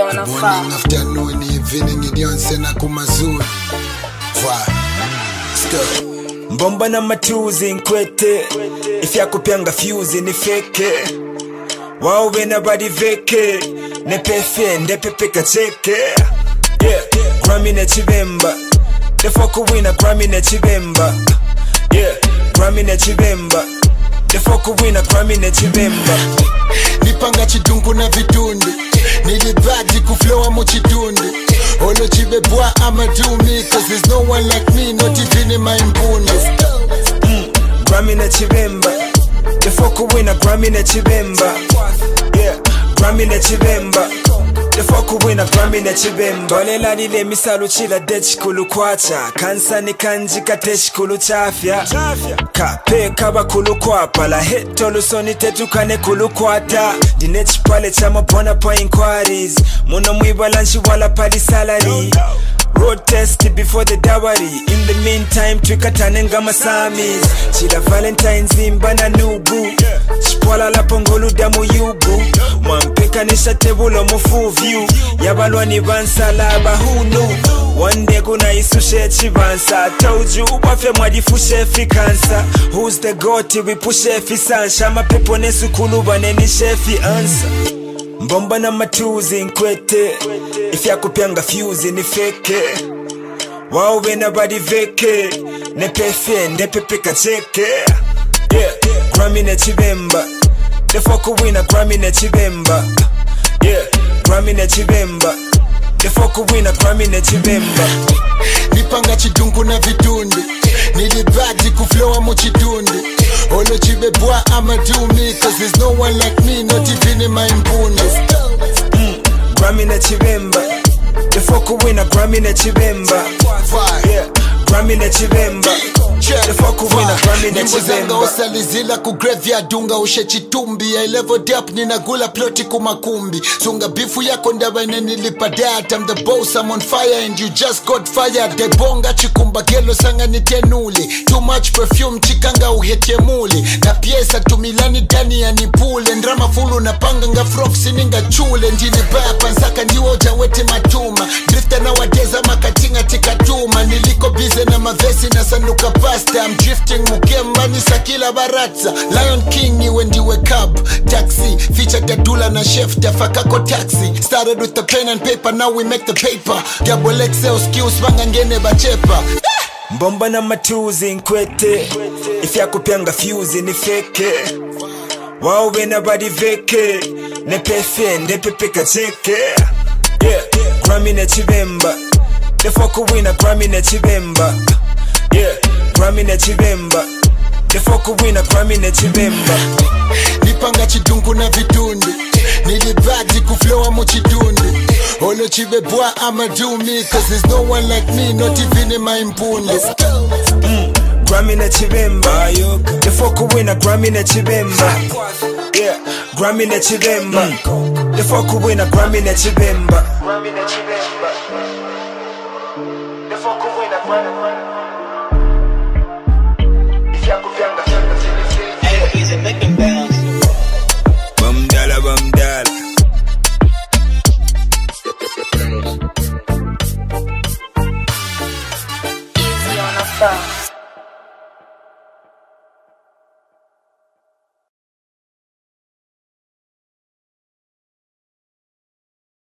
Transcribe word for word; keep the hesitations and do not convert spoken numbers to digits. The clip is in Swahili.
on a farm. Morning, afternoon, evening, idionse na kumazuri. Vwa, skirt. Mbomba na matuzi nkwete, ifya kupyanga fuse ni feke. Wawe na body veke, ne pefe ndepepe kacheke. Yeah, Grammy na chibemba, the fuck wina Grammy na chibemba. Yeah, Grammy na chibemba, the fuck wina Grammy na chibemba. Nipanga chidungu na vitundi, nilibadi kuflowa mochidundi. Olo chibe boy, I'ma do me, cause there's no one like me, not even in my mbuni. Mm, Grammy na chibemba, the fuck wina Grammy na chibemba. Yeah, Grammy na chibemba, the fuck wina Grammy na chibemba. Tolela nile misalu chila dechi kulu kwacha, kansa ni kanji kateshi kulu chafya. Kape kaba kulu kwapa, la heto lusoni tetu kane kulu kwata. Dinechi pale chama pona pa inquiries, muna mwiba lanchi wala pali salary. Road test before the dowry. In the meantime, twikatane ngama samis. Chila Valentine's imbana nugu. Chipwala la pongolu damu yugu. Mwampeka nisha tebulo mufu view. Yabalwa ni bansalaba who knew. One day kuna isushe chibansa. Told you wafe mwadifushe fikansa. Who's the goat we push efi sansha. Mapepo nesu kuluba neni shefi answer. Mbomba na matuzi nkwete, ifya kupyanga fuse ni feke. Wawe na body veke, ne pefe ndepepe kacheke. Yeah, Grammy na chibemba, the fuck wina Grammy na chibemba. Yeah, Grammy na chibemba, the fuck wina Grammy na chibemba. Nipanga chidungu na vitundi, nilibadi kuflowa mochidundi. Olo chibe boy, I'ma do me, cause there's no one like me, not even in my mbuni. Mm, Grammy na chibemba, the fuck wina Grammy na chibemba. Yeah, Grammy na chibemba, the fuck wina Grammy na chibemba. Nyimbo osalizila ku graveyard dunga ushe chitumbi. I leveled up nina gula ploti kumakumbi. Sunga bifu yako ndaba nilipa dat. I'm the boss, I'm on fire and you just got fired. De bonga chikumba gelo sanga nitenuli. Too much perfume chikanga uhete muli. Na piesa tumilani dani ya nipule. Ndrama fulu na panga nga froksi ninga chule. Njine baya pansaka niwoja wete matuma. Drifter na wadeza makatinga tikatuma. Niliko bize na mavesi na sanduka pasta. I'm drifting mukemba ni sakila baratza. Lion King ni wendi wake up. Taxi, feature Dadula na chef Tafakako taxi. Started with the pen and paper, now we make the paper. Double X L skills, banga ngene bachepa. Mbomba na matuzi nkwete, ifya kupyanga fuse ni feke. Wawe na body veke, ne pefe ndepepe kacheke. Yeah, Grammy na chibemba, the fuck wina Grammy na chibemba. Yeah, Grammy na chibemba, the fuck wina Grammy na chibemba. Nipanga chidungu na vitundi, nilibadi kuflowa mochidundi. Olo chibe boy, I'ma do me, cause there's no one like me, not even in my mbuni. Mm, Grammy na chibemba, the fuck wina Grammy na chibemba. Yeah, Grammy na chibemba, the fuck wina Grammy na chibemba. Grammy na chibemba, the fuck wina Grammy. Make them bounce. Bum dala, bum dala. Easy on a farm.